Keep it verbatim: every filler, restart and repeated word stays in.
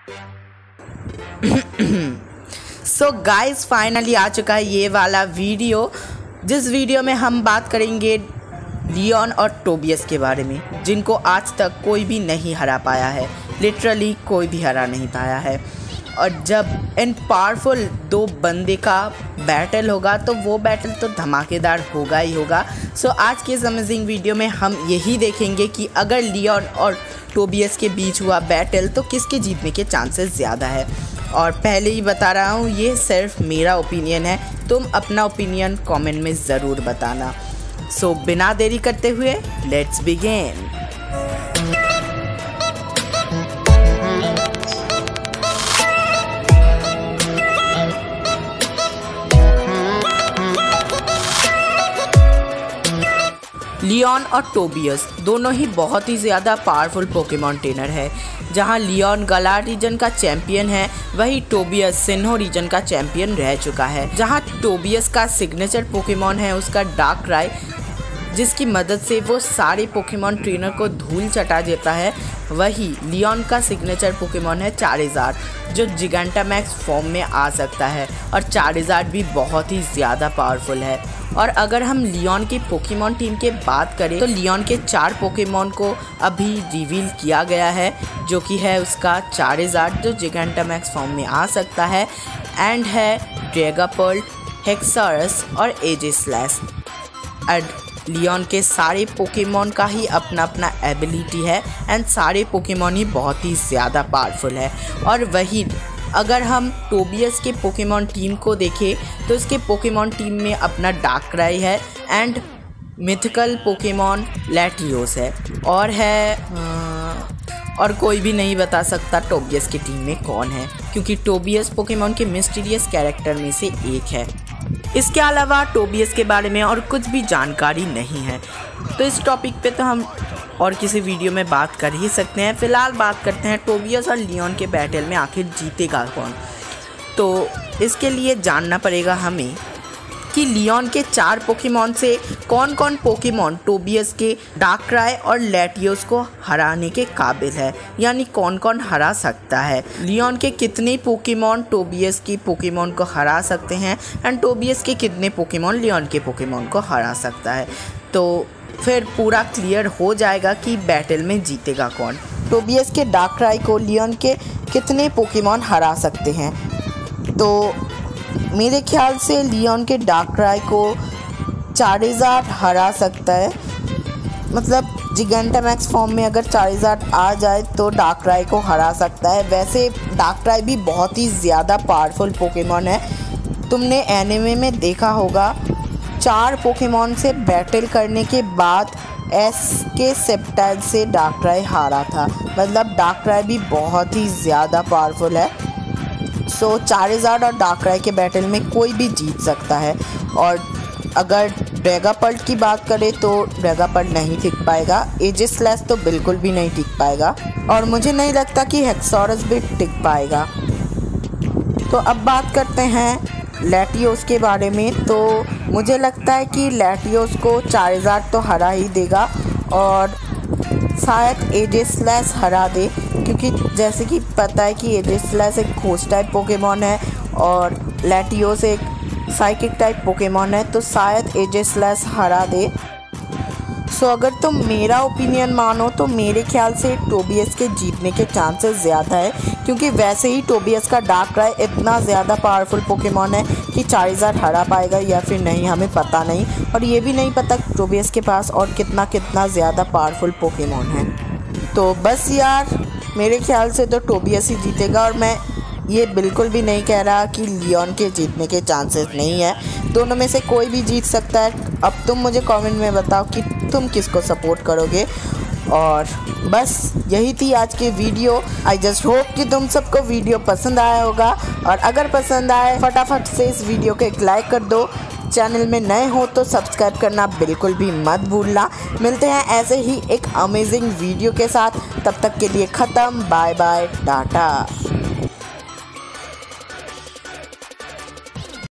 So guys finally आ चुका है ये वाला वीडियो, जिस वीडियो में हम बात करेंगे लियोन और टोबियस के बारे में, जिनको आज तक कोई भी नहीं हरा पाया है। लिटरली कोई भी हरा नहीं पाया है। और जब इन पावरफुल दो बंदे का बैटल होगा तो वो बैटल तो धमाकेदार होगा ही होगा। सो आज के इस अमेजिंग वीडियो में हम यही देखेंगे कि अगर लियोन और टोबियस के बीच हुआ बैटल तो किसके जीतने के चांसेस ज़्यादा है। और पहले ही बता रहा हूँ, ये सिर्फ मेरा ओपिनियन है, तुम अपना ओपिनियन कमेंट में ज़रूर बताना। सो बिना देरी करते हुए लेट्स बिगिन। लियोन और टोबियस दोनों ही बहुत ही ज़्यादा पावरफुल पोकेमॉन ट्रेनर है। जहां लियोन गालार रीजन का चैंपियन है, वहीं टोबियस सिन्हो रीजन का चैंपियन रह चुका है। जहां टोबियस का सिग्नेचर पोकेमॉन है उसका डार्कराई, जिसकी मदद से वो सारे पोकेमॉन ट्रेनर को धूल चटा देता है। वही लियोन का सिग्नेचर पोकेमॉन है चारिज़ार्ड, जो जिगांटामैक्स फॉर्म में आ सकता है। और चारिज़ार्ड भी बहुत ही ज़्यादा पावरफुल है। और अगर हम लियोन की पोकेमॉन टीम के बात करें तो लियोन के चार पोकेमॉन को अभी रिवील किया गया है, जो कि है उसका चारिज़ार्ड, जो जिगांटामैक्स फॉर्म में आ सकता है, एंड है ड्रैगापर्ल, हेक्सारस और एजिस्लैश। एंड लियोन के सारे पोकेमॉन का ही अपना अपना एबिलिटी है एंड सारे पोकेमॉन ही बहुत ही ज़्यादा पावरफुल है। और वही अगर हम टोबियस के पोकेमॉन टीम को देखें तो इसके पोकेमॉन टीम में अपना डार्कराई है एंड मिथिकल पोकेमॉन लैटियोस है, और है और कोई भी नहीं बता सकता टोबियस की टीम में कौन है, क्योंकि टोबियस पोकेमॉन के मिस्टीरियस कैरेक्टर में से एक है। इसके अलावा टोबियस के बारे में और कुछ भी जानकारी नहीं है। तो इस टॉपिक पे तो हम और किसी वीडियो में बात कर ही सकते हैं। फ़िलहाल बात करते हैं टोबियस और लियोन के बैटल में आखिर जीतेगा कौन। तो इसके लिए जानना पड़ेगा हमें कि लियोन के चार पोकेमॉन से कौन कौन पोकेमॉन टोबियस के डार्कराई और लैटियोस को हराने के काबिल है, यानी कौन कौन हरा सकता है। लियोन के कितने पोकेमॉन टोबियस की पोकेमॉन को हरा सकते हैं एंड टोबियस के कितने पोकेमॉन लियोन के पोकेमॉन को हरा सकता है। तो फिर पूरा क्लियर हो जाएगा कि बैटल में जीतेगा कौन। टोबियस के डार्कराई को लियोन के कितने पोकेमॉन हरा सकते हैं, तो मेरे ख्याल से लियोन के डार्कराई को चारिज़ार्ड हरा सकता है। मतलब जिगांटामैक्स फॉर्म में अगर चारिज़ार्ड आ जाए तो डार्कराई को हरा सकता है। वैसे डार्कराई भी बहुत ही ज़्यादा पावरफुल पोकेमॉन है। तुमने एनिमे में देखा होगा, चार पोकेमॉन से बैटल करने के बाद एस के सेप्टाइल से डार्कराई हारा था। मतलब डार्कराई भी बहुत ही ज़्यादा पावरफुल है। सो so, चारिज़ार्ड और डार्कराई के बैटल में कोई भी जीत सकता है। और अगर ड्रैगापर्ल की बात करें तो ड्रैगापर्ल नहीं टिक पाएगा, एजिस्लैश तो बिल्कुल भी नहीं टिक पाएगा, और मुझे नहीं लगता कि हेक्सारस भी टिक पाएगा। तो अब बात करते हैं लैटियोस के बारे में। तो मुझे लगता है कि लैटियोस को चारिज़ार्ड तो हरा ही देगा और शायद एजिस्लैश हरा दे, क्योंकि जैसे कि पता है कि एजिस्लैश एक खोज टाइप पोकेमॉन है और लैटियोस एक साइकिक टाइप पोकेमॉन है, तो शायद एजिस्लैश हरा दे। सो अगर तुम मेरा ओपिनियन मानो तो मेरे ख्याल से टोबियस के जीतने के चांसेस ज़्यादा है, क्योंकि वैसे ही टोबियस का डार्कराई इतना ज़्यादा पावरफुल पोकेमॉन है कि चारिज़ार्ड हरा पाएगा या फिर नहीं, हमें पता नहीं। और ये भी नहीं पता टोबियस के पास और कितना कितना ज़्यादा पावरफुल पोकेमॉन है। तो बस यार, मेरे ख्याल से तो टोबियस ही जीतेगा, और मैं ये बिल्कुल भी नहीं कह रहा कि लियोन के जीतने के चांसेस नहीं है। दोनों में से कोई भी जीत सकता है। अब तुम मुझे कमेंट में बताओ कि तुम किसको सपोर्ट करोगे। और बस यही थी आज की वीडियो। आई जस्ट होप कि तुम सबको वीडियो पसंद आया होगा, और अगर पसंद आए फटाफट से इस वीडियो को एक लाइक कर दो। चैनल में नए हो तो सब्सक्राइब करना बिल्कुल भी मत भूलना। मिलते हैं ऐसे ही एक अमेजिंग वीडियो के साथ, तब तक के लिए ख़त्म। Bye bye, Tata.